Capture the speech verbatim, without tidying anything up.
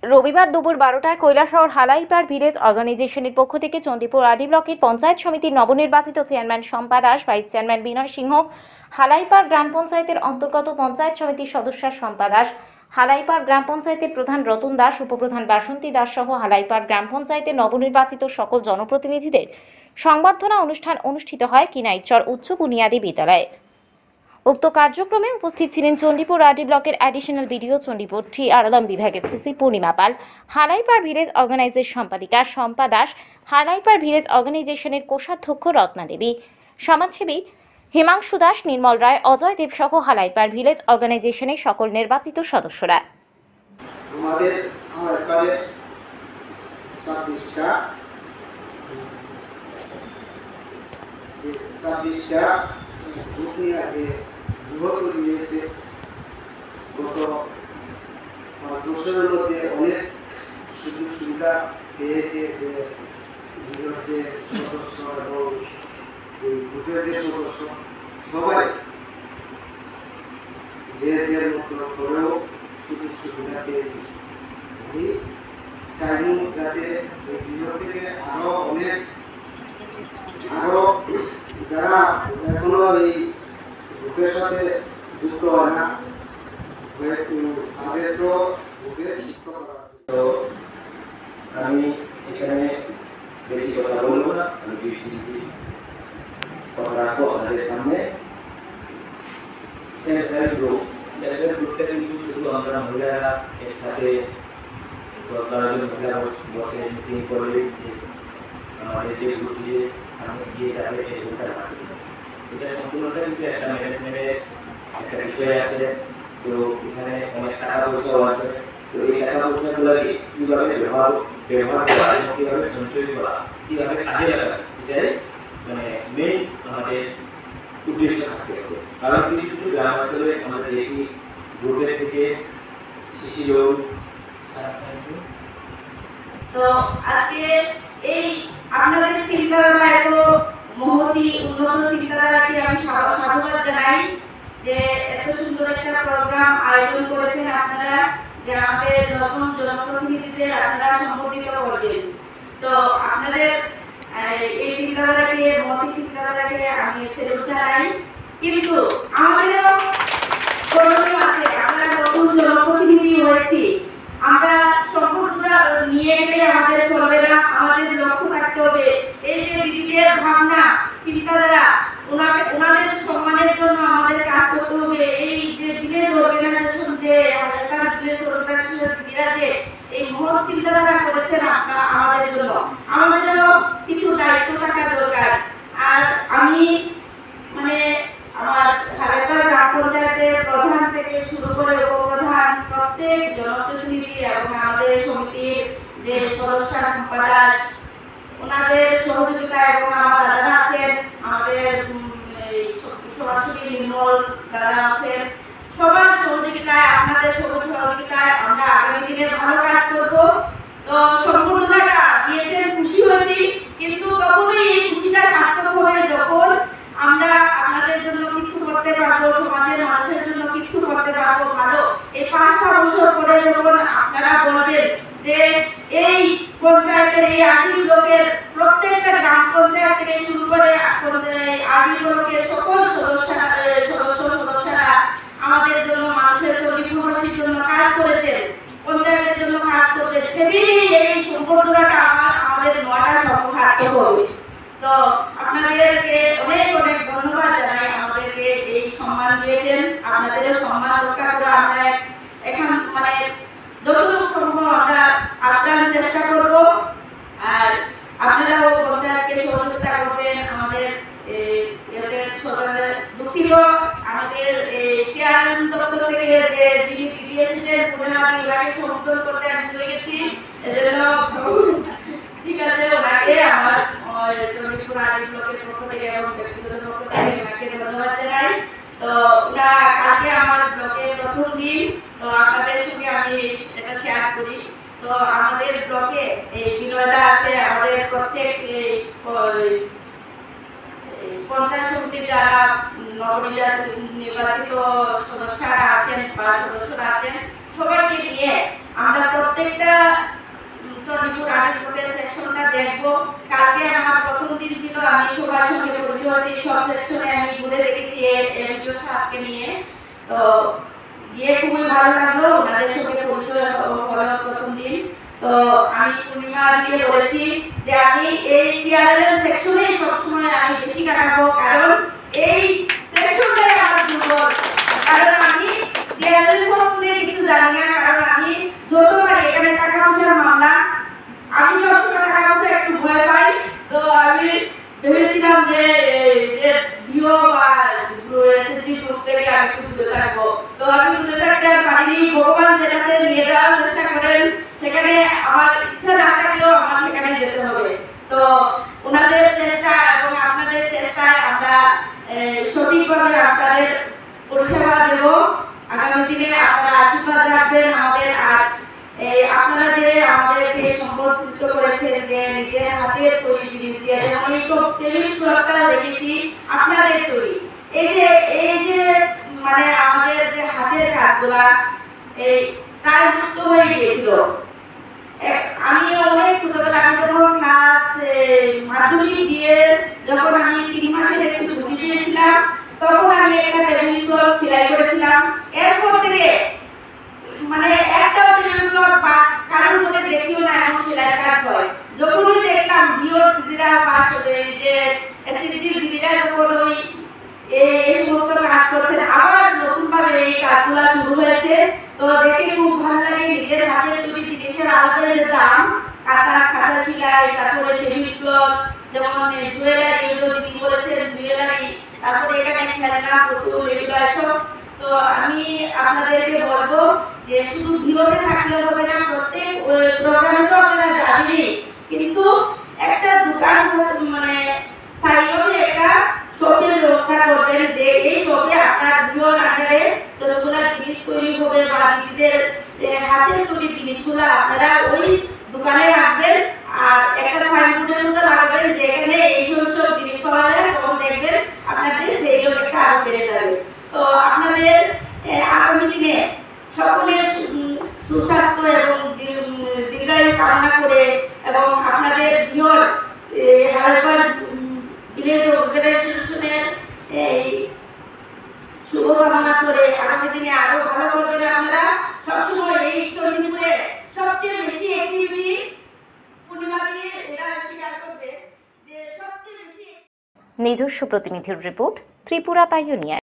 রবিবার দুপুর বারোটায় কৈলাসহর হালাইপাড় ভিলেজ অর্গানাইজেশনের পক্ষ থেকে চণ্ডীপুর আডি ব্লকের পঞ্চায়েত সমিতির নবনির্বাচিত chairman Shampa Das, vice chairman Binoy Singha, Halaipar গ্রাম পঞ্চায়েতের অন্তর্গত পঞ্চায়েত সমিতির সদস্য শম্পা দাস, হালাইপাড় গ্রাম পঞ্চায়েতের প্রধান রতন দাস, উপপ্রধান বাসন্তী দাস সহ হালাইপাড় গ্রাম পঞ্চায়েতের নবনির্বাচিত সকল জনপ্রতিনিধিদের সংবর্ধনা অনুষ্ঠান অনুষ্ঠিত হয় কিনাইচর উচ্চ বুনিয়াদী বিদ্যালয়ে। উক্ত কার্যক্রমে উপস্থিত ছিলেন চণ্ডীপুর আডি ব্লকের additional BDO Chandipur T R Alam বিভাগের CC Purnima Pal, Halaipar village organisation সম্পাদিকা শম্পা দাস, হালাইপাড় ভিলেজ অর্গানাইজেশনের কোষাধ্যক্ষ রত্না দেবী, সমাজসেবী হিমাংশু দাস, নির্মল রায়, অজয় দেব সহ হালাইপাড় ভিলেজ অর্গানাইজেশনের সকল নির্বাচিত সদস্যরা। আমাদের হালাইপাড়ে ছাব্বিশটা ছাব্বিশটা গ্রুপ নিয়ে আগে বিভক্ত নিয়েছে। গত পাঁচ বছরের মধ্যে অনেক সুযোগ সুবিধা পেয়েছে যে বিগত যে সদস্য এবং গ্রুপের যে সদস্য সবাই যে যে মতো করেও সুযোগ সুবিধা পেয়েছে। আমি চাইব যাতে এই বিভাগ থেকে আরো অনেক আরো যারা এখনো এই গ্রুপের সাথে যুক্ত হয় না তাদেরকেও গ্রুপে যুক্ত করা। তো আমি এখানে বেশি কথা বলবো না, আমি দুই কথা রাখবো আপনাদের সামনে। Self help group self help গ্রুপটা কিন্তু শুধু আমরা মহিলারা একসাথে মহিলারা বসে মিটিং করে আমাদের যে গ্রুপটি সামনে গিয়ে যাবে এই গ্রুপটা রাখবে, এটা সম্পূর্ণটা কিন্তু একটা ম্যানেজমেন্টের একটা বিষয় আছে। তো এখানে অনেক টাকা পয়সাও আছে। তো এই টাকা পয়সাগুলোকে কীভাবে ব্যবহার ব্যবহার করা এবং কীভাবে সঞ্চয় করা, কীভাবে কাজে লাগা, এটাই মানে মেইন আমাদের উদ্দেশ্য থাকতে হবে। কারণ কিছু কিছু গ্রাম অঞ্চলে আমাদের এই গ্রুপের থেকে শিশু লোক তো আজকে এই আপনাদের চিন্তাধারা এত মহতি উন্নত চিন্তাধারাকে আমি সাধুবাদ জানাই যে এত সুন্দর একটা প্রোগ্রাম আয়োজন করেছেন আপনারা, যে আমাদের নতুন জনপ্রতিনিধিদের আপনারা সম্বোধিত করবেন। তো আপনাদের এই চিন্তাধারাকে মহতি চিন্তাধারাকে আমি স্যালুট জানাই। কিন্তু আমাদেরও প্রয়োজন আছে, আমরা নতুন জনপ্রতিনিধি হয়েছি, আমরা সম্পূর্ণতা নিয়ে গেলে আমাদের চলবে না, আমাদের লক্ষ্য থাকতে হবে এই যে দিদিদের ভাবনা চিন্তাধারা, ওনাকে ওনাদের সম্মানের জন্য আমাদের কাজ করতে হবে। এই যে ভিলেজ অর্গানাইজেশন যে হাজার ভিলেজ অর্গানাইজেশনের দিদিরা যে এই মহৎ চিন্তাধারা করেছেন আপনারা আমাদের জন্য, আমাদেরও কিছু দায়িত্ব থাকা দরকার। আর আমি মানে আমার হালাইপাড় গ্রাম পঞ্চায়েতের প্রধান থেকে শুরু করে উপপ্রধান প্রত্যেক জনপ্রতিনিধি এবং আমাদের সমিতির যে সদস্য শম্পা দাস, ওনাদের সহযোগিতা এবং আমার দাদারা আছেন, আমাদের সরাসরি নির্মল দাদা আছেন, সবার সহযোগিতায় আপনাদের সহযোগিতায় আমরা আগামী দিনে ভালো কাজ করব। তো সম্পূর্ণটা দিয়েছেন, খুশি হয়েছি, কিন্তু তখনই এই খুশিটা সার্থক হবে যখন আমরা আপনাদের জন্য কিছু করতে পারবো, সমাজের মানুষের জন্য কিছু করতে পারবো ভালো। এই পাঁচটা বছর পরে যখন আপনারা বলবেন যে এই পঞ্চায়েতের এই আডি ব্লকের প্রত্যেকটা গ্রাম পঞ্চায়েত থেকে শুরু করে আডি ব্লকের সকল সদস্যরা সদস্য সদস্যরা আমাদের জন্য মানুষের চণ্ডীপুরবাসীর জন্য কাজ করেছেন, পঞ্চায়েতের জন্য কাজ করছেন, সেদিনই এই সম্পর্কটা আমার আমাদের নয়টা সফল সার্থক হবে। তো আপনাদেরকে অনেক অনেক ধন্যবাদ জানাই, আমাদেরকে এই সম্মান দিয়েছেন, আপনাদেরও সম্মান রক্ষা করে আমরা এখন মানে যতটুকু সম্ভব আমরা আপ্রাণ চেষ্টা করব। আর আপনারাও পঞ্চায়েতকে সহযোগিতা করবেন। আমাদের দুঃখিত আমাদের চেয়ারম্যান দপ্তর থেকে যে যিনি দিদি এসেছেন পুনরায় বিভাগে সম্বোধন করতে আমি ভুলে গেছি, এজন্য ঠিক আছে ওনাকে আমার চণ্ডীপুর আডি ব্লকের পক্ষ থেকে এবং ব্যক্তিগত পক্ষ থেকে ওনাকে ধন্যবাদ জানাই। তো ওরা কালকে আমার ব্লকের প্রথম দিন, তো আপনাদের সঙ্গে আমি এটা শেয়ার করি। তো আমাদের ব্লকে এই বিনয়দা আছে, আমাদের প্রত্যেক পঞ্চায়েত সমিতির যারা নবনির্বাচিত সদস্যরা আছেন বা সদস্যরা আছেন সবাইকে নিয়ে আমরা প্রত্যেকটা আমি সবার সঙ্গে পরিচয় হচ্ছি, সব সেকশনে আমি ঘুরে দেখেছি এমডিও সাহেবকে নিয়ে। তো গিয়ে খুবই ভালো লাগলো, ওনাদের সঙ্গে পরিচয় হলো প্রথম দিন। তো আমি পূর্ণিমা দিকে বলেছি যে আমি এই টিআরএল সেকশনে সবসময় আমি বেশি কাটাবো, কারণ এই সেকশনটাই আমার দুর্বল। কারণ আমি টিআরএল সম্বন্ধে কিছু জানি না, কারণ আমি যত পারি এখানে টাকা পয়সার মামলা, আমি সবসময় টাকা পয়সা একটু ভয় পাই। তো আমি ভেবেছিলাম যে যে ভিও বা এসএসজি গ্রুপ থেকে আমি একটু দূরে থাকবো। তো আমি দূরে থাকতে আর পারিনি। ভগবান যেটাতে নিয়ে যাওয়ার চেষ্টা করেন, সেখানে আমার ইচ্ছা না থাকলেও আমার সেখানে যেতে হবে। তো ওনাদের চেষ্টা এবং আপনাদের চেষ্টায় আমরা সঠিকভাবে আপনাদের পরিষেবা দেব। আগামী দিনে আপনারা আশীর্বাদ রাখবেন আমাদের। আর এই আপনারা যে আমাদেরকে সম্পর্কিত করেছেন যে নিজের হাতের তৈরি জিনিস দিয়ে, যেমন এই টেবিল ক্লথটা দেখেছি আপনাদের তৈরি, এই যে এই যে মানে আমাদের যে হাতের কাজগুলা এই প্রায় লুপ্ত হয়ে গিয়েছিল। আমি অনেক ছোটবেলা, আমি যখন ক্লাস মাধ্যমিক দিয়ে যখন আমি তিন মাসের একটু ছুটি পেয়েছিলাম, তখন আমি একটা টেবিল ক্লথ সেলাই করেছিলাম। এরপর থেকে মানে একটা টেবিল ক্লথ বা কারোর মধ্যে দেখিও না এমন সেলাই কাজ হয়। যখনই দেখলাম ভিও দিদিরা বা যে এসএসজি দিদিরা যখন ওই এই সমস্ত কাজ করছেন, আবার নতুনভাবে এই কাজগুলো শুরু হয়েছে। তো দেখে খুব ভালো লাগে। নিজের হাতের তৈরি জিনিসের আলাদা দাম, কাঁথা খাতা সেলাই, তারপরে টেবিল ক্লথ, যেমন জুয়েলারি, এগুলো দিদি বলেছেন জুয়েলারি, তারপরে এখানে খেলনা পুতুল, এগুলো সব। তো আমি আপনাদেরকে বলবো যে শুধু ভিওতে থাকলে হবে না, প্রত্যেক প্রোগ্রামে তো আপনারা যাবেনই, কিন্তু একটা দোকান মানে স্থায়ীভাবে একটা শপের ব্যবস্থা করবেন, যে এই শপে আপনার ভিওর আন্ডারে যতগুলো জিনিস তৈরি হবে বা দিদিদের হাতের তৈরি জিনিসগুলো আপনারা ওই দোকানে রাখবেন। আর একটা সাইনবোর্ডের মতো লাগাবেন যে এখানে এই সব সব জিনিস পাওয়া যায়, তখন দেখবেন আপনাদের সেই লোকটা আরো বেড়ে যাবে। তো আপনাদের আগামী দিনে সকলের সুস্বাস্থ্য এবং দীর্ঘায়ু কামনা করে এবং আপনাদের ভিওর হালাইপার ভিলেজ অর্গানাইজেশনের এই শুভকামনা করে আগামী দিনে আরো ভালো করবেন। আপনারা সবসময় এই চণ্ডীপুরে সবচেয়ে বেশি অ্যাক্টিভিটি পূর্ণিমা দিয়ে এরা স্বীকার করবে যে সবচেয়ে বেশি। নিজস্ব প্রতিনিধির রিপোর্ট, ত্রিপুরা পাইওনিয়ার।